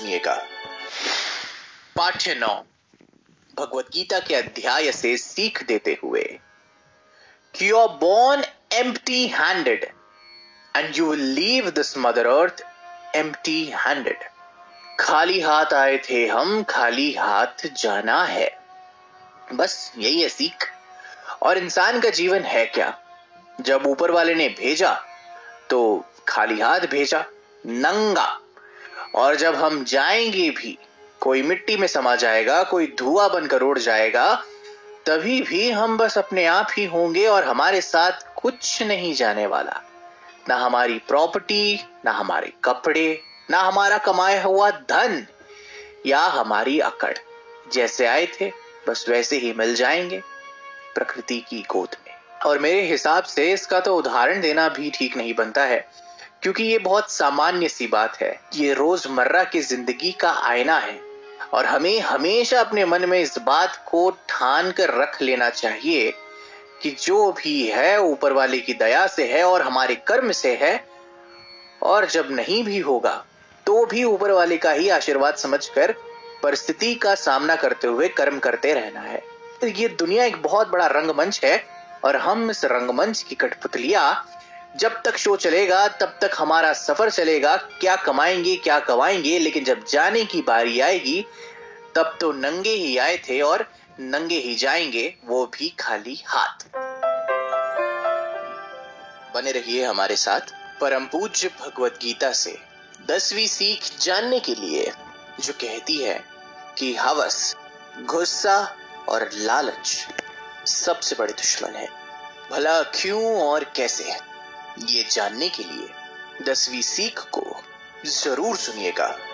सुनिएगा। पाठ्य 9 भगवत गीता के अध्याय से सीख देते हुए कि you are born empty handed and you will leave this mother earth empty handed. खाली हाथ आए थे हम, खाली हाथ जाना है, बस यही है सीख। और इंसान का जीवन है क्या? जब ऊपर वाले ने भेजा तो खाली हाथ भेजा, नंगा। और जब हम जाएंगे भी, कोई मिट्टी में समा जाएगा, कोई धुआं बनकर उड़ जाएगा, तभी भी हम बस अपने आप ही होंगे और हमारे साथ कुछ नहीं जाने वाला। ना हमारी प्रॉपर्टी, ना हमारे कपड़े, ना हमारा कमाया हुआ धन या हमारी अकड़। जैसे आए थे बस वैसे ही मिल जाएंगे प्रकृति की गोद में। और मेरे हिसाब से इसका तो उदाहरण देना भी ठीक नहीं बनता है, क्योंकि ये बहुत सामान्य सी बात है। ये रोजमर्रा की जिंदगी का आईना है और हमें हमेशा अपने मन में इस बात को ठान कर रख लेना चाहिए कि जो भी है ऊपर वाले की दया से है और हमारे कर्म से है, और जब नहीं भी होगा तो भी ऊपर वाले का ही आशीर्वाद समझकर परिस्थिति का सामना करते हुए कर्म करते रहना है। तो ये दुनिया एक बहुत बड़ा रंगमंच है और हम इस रंगमंच की कठपुतलियां जब तक शो चलेगा तब तक हमारा सफर चलेगा। क्या कमाएंगे क्या गवाएंगे, लेकिन जब जाने की बारी आएगी तब तो नंगे ही आए थे और नंगे ही जाएंगे, वो भी खाली हाथ। बने रहिए हमारे साथ परम पूज्य भगवत गीता से 10वीं सीख जानने के लिए, जो कहती है कि हवस, गुस्सा और लालच सबसे बड़े दुश्मन है। भला क्यों और कैसे, ये जानने के लिए 10वीं सीख को जरूर सुनिएगा।